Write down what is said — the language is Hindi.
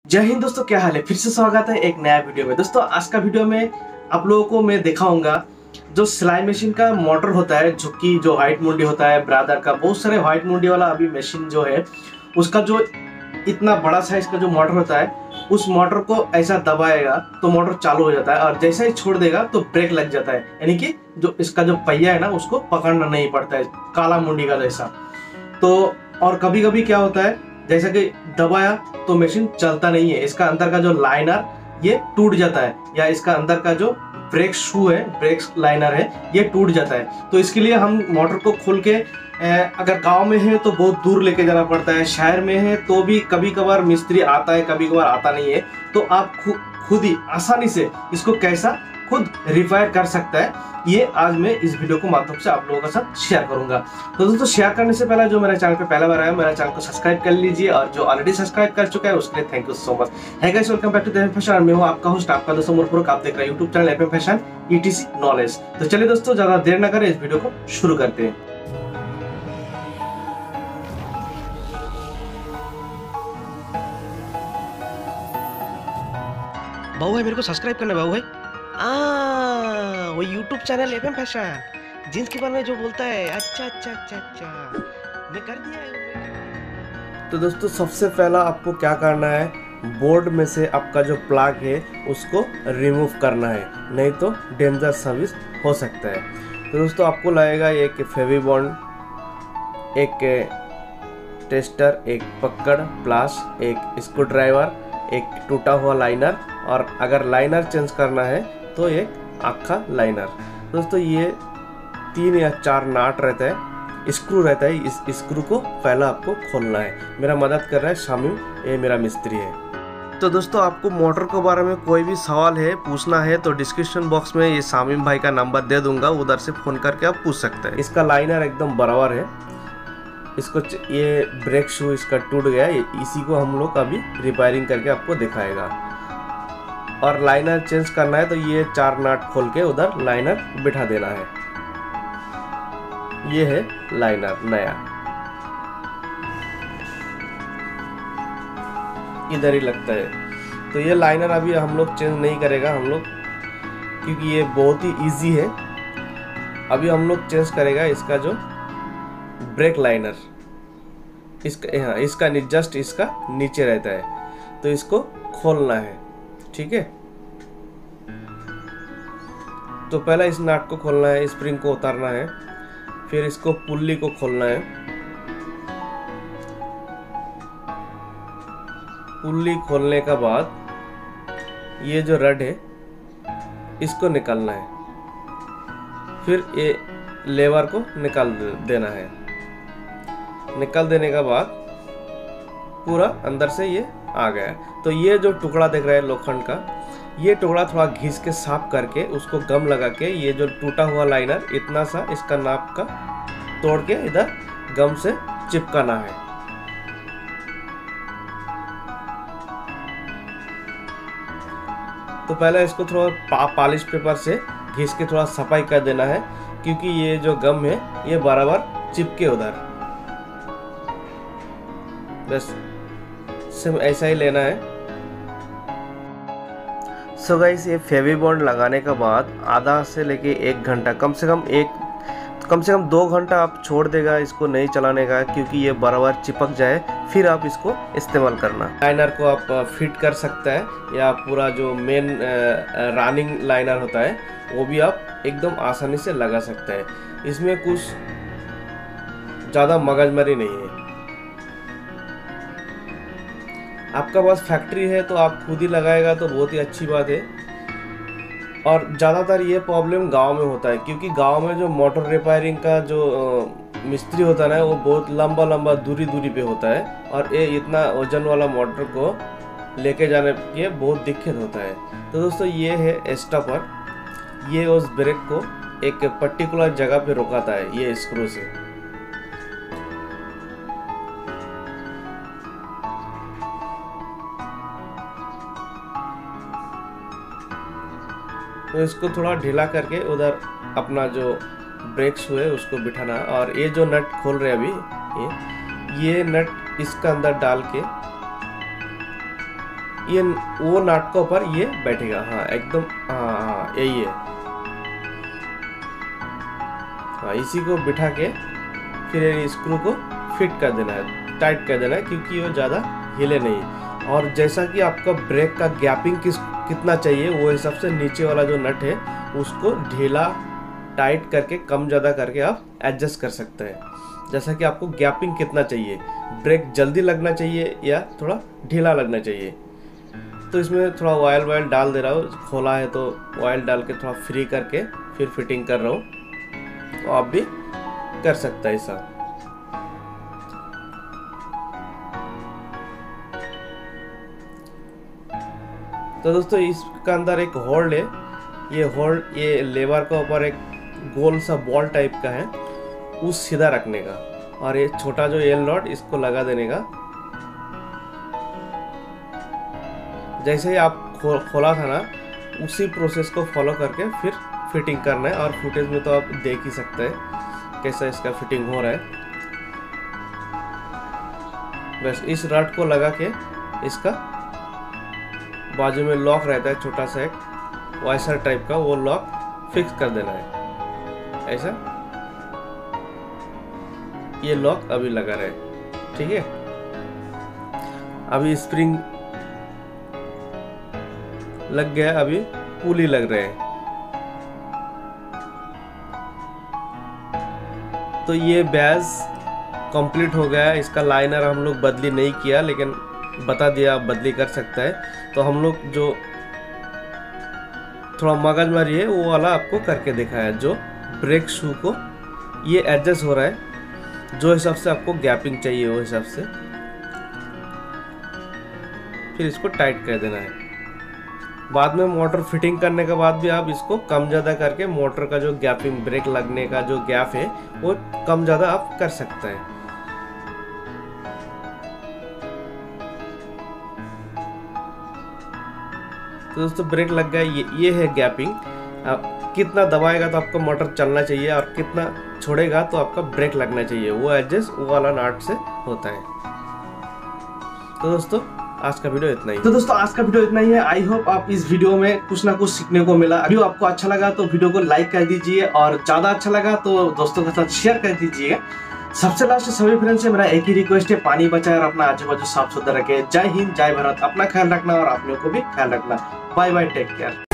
जय हिंद दोस्तों, क्या हाल है। फिर से स्वागत है एक नया वीडियो में। दोस्तों आज का वीडियो में आप लोगों को मैं दिखाऊंगा जो सिलाई मशीन का मोटर होता है, जो व्हाइट मुंडी होता है ब्रादर का। बहुत सारे व्हाइट मुंडी वाला अभी मशीन जो है उसका जो इतना बड़ा साइज का जो मोटर होता है, उस मोटर को ऐसा दबाएगा तो मोटर चालू हो जाता है और जैसा ही छोड़ देगा तो ब्रेक लग जाता है, यानी कि जो इसका जो पहिया है ना उसको पकड़ना नहीं पड़ता है, काला मुंडी का जैसा। तो और कभी कभी क्या होता है, जैसा कि दबाया तो मशीन चलता नहीं है, इसका अंदर का जो लाइनर ये टूट जाता है, या इसका अंदर का जो ब्रेक शू है, ब्रेक लाइनर है, ये टूट जाता है। तो इसके लिए हम मोटर को खोल के अगर गांव में है तो बहुत दूर लेके जाना पड़ता है, शहर में है तो भी कभी कभार मिस्त्री आता है, कभी कभार आता नहीं है। तो आप खुद ही आसानी से इसको कैसा खुद रिपेयर कर सकता है, ये आज मैं इस वीडियो को माध्यम से आप लोगों के साथ शेयर करूंगा। तो दोस्तों शेयर करने से पहले जो मेरे चैनल पे पहला बार आया, मेरे चैनल को सब्सक्राइब कर लीजिए, और जो ऑलरेडी सब्सक्राइब कर चुका है उसके लिए thank you so much. Hi guys, welcome back to the FM fashion. मैं हूं आपका होस्ट, आपका दोस्त उमरपुर। आप देख रहे हैं YouTube channel FM fashion ETC knowledge. तो चलिए दोस्तों ज्यादा देर न करें, इस वीडियो को शुरू करते हैं। भाऊ भाई मेरे को सब्सक्राइब करना भाऊ भाई। वो YouTube channel FM fashion jeans के बारे में जो बोलता है। अच्छा अच्छा अच्छा अच्छा, मैं कर दिया है। तो दोस्तों सबसे पहला आपको क्या करना है, बोर्ड में से आपका जो प्लग है उसको रिमूव करना है, नहीं तो डेंजर सर्विस हो सकता है। तो दोस्तों आपको लगेगा एक फेविबॉन्ड, एक टेस्टर, एक पकड़ प्लास, एक स्क्रू ड्राइवर, एक टूटा हुआ लाइनर, और अगर लाइनर चेंज करना है तो एक आखा लाइनर। दोस्तों ये 3 या 4 नाट रहता है, स्क्रू रहता है। इस स्क्रू को पहला आपको खोलना है। मेरा मदद कर रहा है शामिम, ये मेरा मिस्त्री है। तो दोस्तों आपको मोटर के बारे में कोई भी सवाल है, पूछना है, तो डिस्क्रिप्शन बॉक्स में ये शामिम भाई का नंबर दे दूंगा, उधर से फ़ोन करके आप पूछ सकते हैं। इसका लाइनर एकदम बराबर है। इसको ये ब्रेक शू इसका टूट गया, इसी को हम लोग अभी रिपेयरिंग करके आपको दिखाएगा। और लाइनर चेंज करना है तो ये 4 नाट खोल के उधर लाइनर बिठा देना है। ये है लाइनर नया, इधर ही लगता है। तो ये लाइनर अभी हम लोग चेंज नहीं करेगा हम लोग, क्योंकि ये बहुत ही इजी है। अभी हम लोग चेंज करेगा इसका जो ब्रेक लाइनर, इसका जस्ट इसका नीचे रहता है, तो इसको खोलना है। ठीक है, तो पहला इस नाट को खोलना है, स्प्रिंग को उतारना है, फिर इसको पुल्ली को खोलना है। पुल्ली खोलने का बाद ये जो रड है इसको निकालना है, फिर ये लेवर को निकाल देना है। निकाल देने का बाद पूरा अंदर से ये आ गया। तो ये जो टुकड़ा देख रहे हैं लोखंड का, ये टुकड़ा थोड़ा घिस के साफ करके उसको गम लगा के, ये जो टूटा हुआ लाइनर इतना सा इसका नाप का तोड़ के इधर गम से चिपकाना है। तो पहले इसको थोड़ा पॉलिश पेपर से घिस के थोड़ा सफाई कर देना है, क्योंकि ये जो गम है ये बराबर चिपके उधर। बस सिर्फ ऐसा ही लेना है। सो गाइस, ये फेविबॉन्ड लगाने के बाद आधा से लेके 1 घंटा, कम से कम 2 घंटा आप छोड़ देगा इसको नहीं चलाने का, क्योंकि ये बराबर चिपक जाए, फिर आप इसको इस्तेमाल करना। लाइनर को आप फिट कर सकता है, या पूरा जो मेन रनिंग लाइनर होता है वो भी आप एकदम आसानी से लगा सकता है। इसमें कुछ ज़्यादा मगजमारी नहीं है। आपका पास फैक्ट्री है तो आप खुद ही लगाएगा तो बहुत ही अच्छी बात है। और ज़्यादातर ये प्रॉब्लम गांव में होता है, क्योंकि गांव में जो मोटर रिपेयरिंग का जो मिस्त्री होता है ना, वो बहुत लंबा दूरी पे होता है, और ये इतना वजन वाला मोटर को लेके जाने के बहुत दिक्कत होता है। तो दोस्तों ये है स्टॉपर, ये उस ब्रेक को एक पर्टिकुलर जगह पे रुकाता है ये स्क्रू से। तो इसको थोड़ा ढीला करके उधर अपना जो ब्रेक शू है उसको बिठाना। और ये जो नट खोल रहे हैं अभी, ये नट इसका अंदर डाल के ये वो नट के ऊपर ये बैठेगा। हाँ एकदम, हाँ यही है। हाँ इसी को बिठा के फिर स्क्रू को फिट कर देना है, टाइट कर देना है, क्योंकि वो ज़्यादा हिले नहीं। और जैसा कि आपका ब्रेक का गैपिंग कितना चाहिए वो हिसाब से नीचे वाला जो नट है उसको ढीला टाइट करके कम ज़्यादा करके आप एडजस्ट कर सकते हैं। जैसा कि आपको गैपिंग कितना चाहिए, ब्रेक जल्दी लगना चाहिए या थोड़ा ढीला लगना चाहिए। तो इसमें थोड़ा ऑयल डाल दे रहा हूँ, खोला है तो ऑयल डाल के थोड़ा फ्री करके फिर फिटिंग कर रहा हूँ। तो आप भी कर सकते हैं ऐसा। तो दोस्तों इसका अंदर एक होल्ड है, ये होल्ड ये लेवर का ऊपर एक गोल सा बॉल टाइप का है, उस सीधा रखने का, और ये छोटा जो एल नॉट इसको लगा देने का। जैसे ही आप खोला था ना, उसी प्रोसेस को फॉलो करके फिर फिटिंग करना है। और फुटेज में तो आप देख ही सकते हैं कैसा इसका फिटिंग हो रहा है। बस इस रॉड को लगा के इसका बाजू में लॉक रहता है छोटा सा एक वाइसर टाइप का, वो लॉक फिक्स कर देना है ऐसा। ये लॉक अभी लगा रहे, ठीक है। अभी स्प्रिंग लग गया, अभी पुली लग रहे हैं। तो ये बैज कंप्लीट हो गया है। इसका लाइनर हम लोग बदली नहीं किया, लेकिन बता दिया आप बदली कर सकता है। तो हम लोग जो थोड़ा मगजमारी है वो वाला आपको करके दिखाया, जो ब्रेक शू को ये एडजस्ट हो रहा है जो हिसाब से आपको गैपिंग चाहिए वो हिसाब से, फिर इसको टाइट कर देना है। बाद में मोटर फिटिंग करने के बाद भी आप इसको कम ज़्यादा करके मोटर का जो गैपिंग, ब्रेक लगने का जो गैप है वो कम ज़्यादा आप कर सकते हैं। तो दोस्तों ब्रेक लग गया, ये है गैपिंग। आप कितना दबाएगा तो आपका मोटर चलना चाहिए, और कितना छोड़ेगा तो आपका ब्रेक लगना चाहिए, वो एडजस्ट वो वाला नट से होता है। तो दोस्तों आज का वीडियो इतना ही। तो दोस्तों आज का वीडियो इतना ही है। आई होप आप इस वीडियो में कुछ ना कुछ सीखने को मिला। वीडियो आपको अच्छा लगा तो वीडियो को लाइक कर दीजिए, और ज्यादा अच्छा लगा तो दोस्तों के साथ शेयर कर दीजिएगा। सबसे लास्ट सभी फ्रेंड से मेरा एक ही रिक्वेस्ट है, पानी बचाए और अपना आजू बाजू साफ सुथरा रखे। जय हिंद, जय भारत। अपना ख्याल रखना और आप लोगों को भी ख्याल रखना। Bye bye, take care.